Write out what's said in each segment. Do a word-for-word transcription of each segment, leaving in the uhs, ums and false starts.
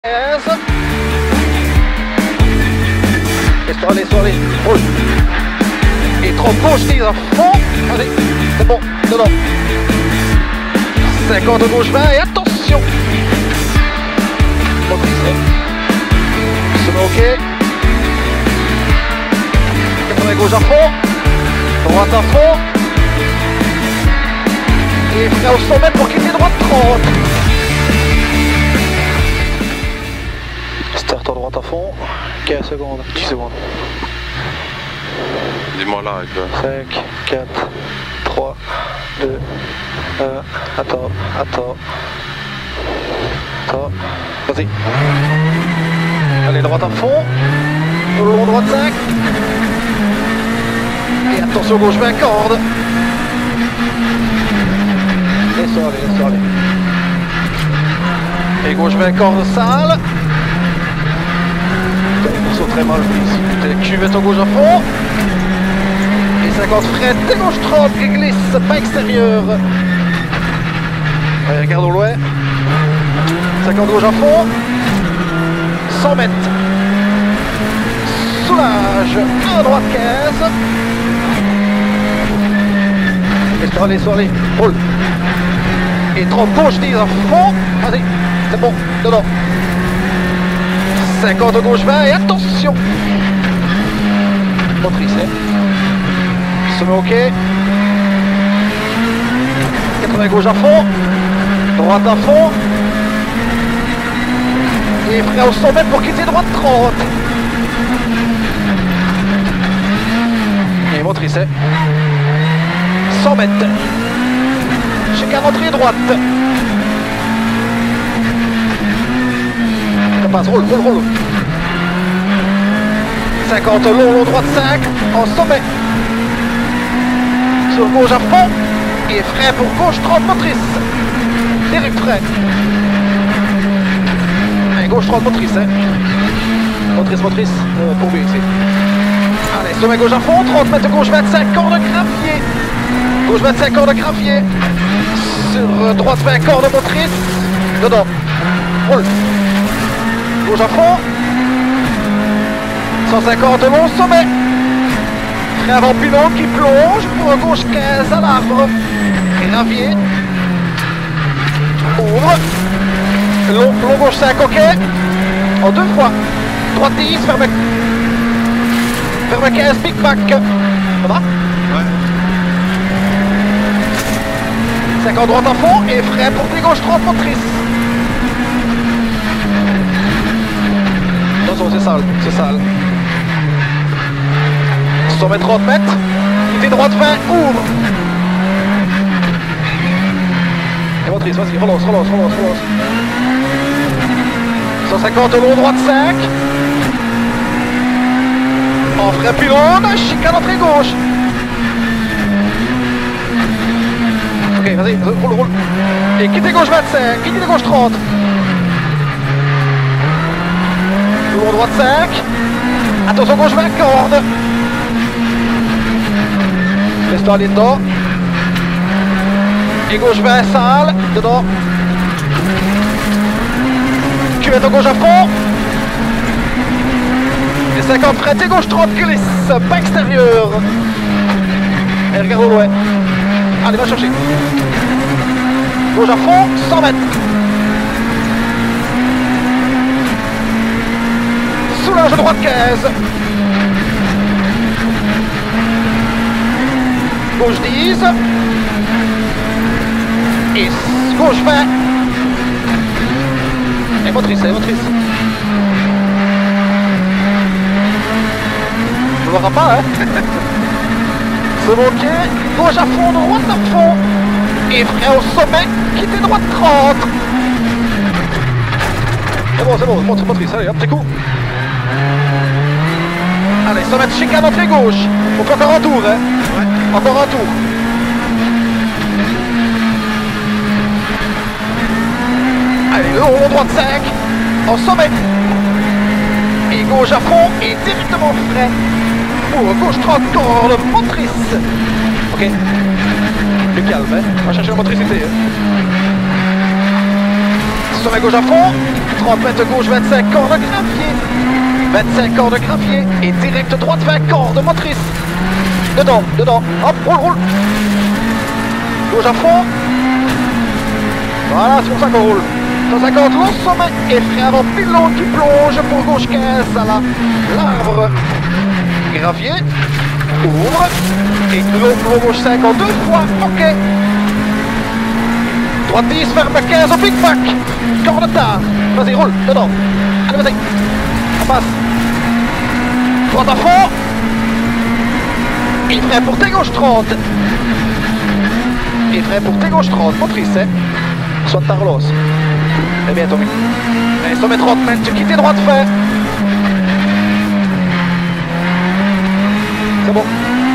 quinze. Laisse-toi aller, laisse-toi aller. Roule. Et trop gauche, tire à fond. Allez, c'est bon, dedans. cinquante gauche vingt et attention. Motrice. Se met ok. quatre-vingts gauche à fond. Droite à fond. Et frein au sommet pour quitter droite trente. Start à droite à fond. quinze secondes. dix secondes. Dis-moi là avec toi. cinq, quatre, trois, deux, un. Attends, attends. Attends. Vas-y. Allez, droite à fond. Au long droite cinq. Et attention gauche vingt cordes. Laisse-toi aller, laisse-toi aller. Et gauche vingt cordes sale. Il saute très mal, tu mets ton gauche à fond. Et cinquante freins, t'es gauche trente qui glisse, pas extérieur. Allez, regarde au loin. cinquante gauche à fond. cent mètres. Soulage. À droite quinze. Laisse-toi aller, laisse-toi aller. Roule. Et trente gauche, dis à fond. Vas-y, c'est bon, dedans. cinquante gauche vingt et attention. Motrice. Se met ok. quatre-vingts gauche à fond. Droite à fond. Et frein au cent mètres pour quitter droite trente. Et motrice. cent mètres. Chez quarante droite. Ça passe, roule, roule, roule. cinquante long, long droite cinq, en sommet. Sur gauche à fond. Et frein pour gauche trente motrice. Direct frein. Et gauche trente motrice. Hein. Motrice, motrice, euh, pour lui ici. Allez, sommet gauche à fond, trente mètres gauche vingt-cinq, corps de gravier. Gauche vingt-cinq, corps de gravier. Sur euh, droite vingt, corps de motrice. Dedans. Roule. Gauche à fond. cent cinquante long sommet. Frein avant pilon qui plonge pour un gauche quinze à l'arbre. Gravier. Ouvre. Long, long gauche cinq, ok. En deux fois. Droite dix, ferme. Ferme quinze, big back. Ça va? Ouais. cinquante droite à fond et frein pour des gauche trente motrice. Attention, c'est sale, c'est sale. Sommet trente mètres. Quitter droite vingt, ouvre. Et motrice, vas-y, relance, relance, relance, relance. cent cinquante long droite cinq. En frein pylône, chicane entrée gauche. Ok, vas-y, roule, roule. Et quitter gauche vingt-cinq, quitter gauche trente. Long droite cinq. Attention gauche vingt cordes. Laisse-toi aller dedans. Et gauche vingt sale. Dedans. Cuvette en gauche à fond. Et cinquante freins, et gauche trente glisse. Pas extérieur. Et regarde au loin. Allez, va chercher. Gauche à fond, cent mètres. Soulage à droite quinze. Gauche dix. Et gauche vingt. Et motrice, et motrice. Je ne verra pas, hein. C'est bon, ok. Gauche à fond, droite à fond. Et frein au sommet, quitter droite trente. C'est bon, c'est bon, montre motrice, allez, un petit coup. Allez, sommet de chicane entrée gauche. Donc encore un tour, hein. Ouais. Encore un tour. Allez, le haut, droite cinq. En sommet. Et gauche à fond, et directement frein. Pour gauche trente cordes, motrice. Ok. Plus calme, hein. On va chercher la motricité. Hein. sommet gauche à fond, trente mètres gauche, vingt-cinq cordes gravier, vingt-cinq cordes gravier, et direct droite, vingt cordes motrices. Dedans, dedans, hop, roule, roule. Gauche à fond. Voilà, c'est pour ça qu'on roule. cent cinquante, long sommet, et frein avant pilote qui plonge pour gauche quinze à la l'arbre. Gravier, ouvre, et long gauche cinq en deux fois, ok. Droite dix, ferme quinze au Big Mac. Corde tard. Vas-y, roule, dedans. Allez, vas-y. On passe. Droite à fond. Et frein pour tes gauche trente. Et frein pour tes gauche trente. Motrice, hein. Soit Tarlos. Eh bien, Tommy. Allez, sommet trente mètres, tu quittes tes droites, fait. C'est bon.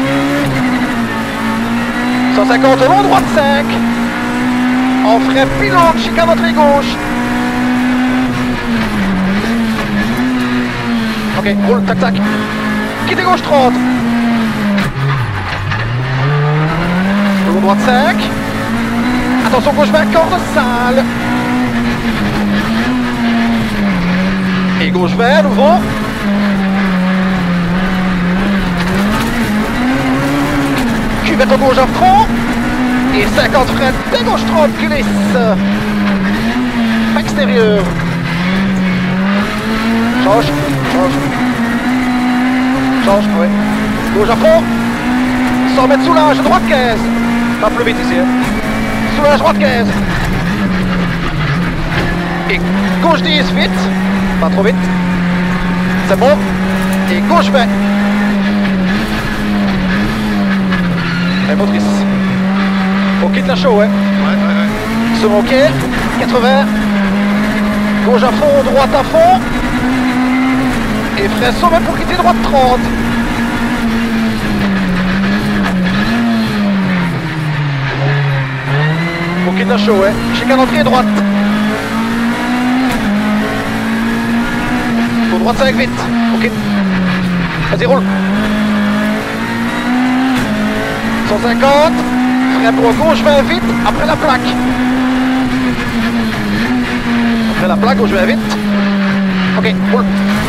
cent cinquante, long droite cinq. En frein pilote, chicane entrée gauche. Ok, roule, tac tac. Quittez gauche trente. Long droite cinq. Attention gauche vingt, corde sale. Et gauche vingt, nouveau. Cuvette en gauche à fond. Et cinquante freins, des gauche trente, glisse. Extérieur. Change, change. Change, ouais. Gauche à fond. cent mètres soulage, droite quinze. Pas plus vite ici. Hein. Soulage, droite quinze. Et gauche dix, vite. Pas trop vite. C'est bon. Et gauche vingt. Et motrice. On quitte la show, hein. Ouais, ouais, ouais. Second quai, quatre-vingts. Gauche à fond, droite à fond. Et frein sommet pour quitter droite trente. On quitte la show, hein. Chicane entrée droite. Pour droite cinq vite. Ok. Vas-y, roule. cent cinquante. Frein pour gauche vingt vite. Après la plaque. Après la plaque, gauche vingt vite. Ok, roule.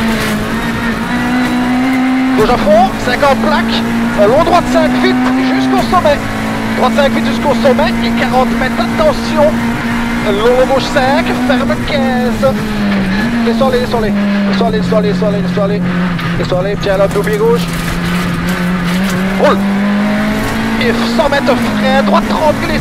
Gauche à fond, cinquante plaques. Long droite cinq vite jusqu'au sommet. Droite cinq vite jusqu'au sommet et quarante mètres. Attention. Long gauche cinq, ferme quinze. Laissons-les, laissons-les. Laissons-les, laissons-les, laissons-les, laissons-les. Laissons-les, tiens là, pied gauche. Roule. Et cent mètres frein, droite trente, glisse.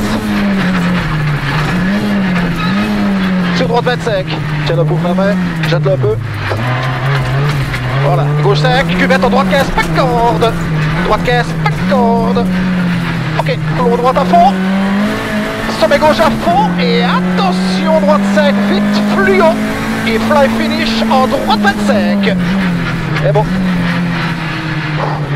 Sur droite vingt-cinq. Tiens le pour la main, jette-le un peu. Voilà, gauche cinq, cuvette en droite quinze, pas de corde. Droite quinze, pas de corde. Ok, long droite à fond. Sommet gauche à fond. Et attention, droite cinq, vite, fluo. Et fly finish en droite vingt-cinq. Et bon.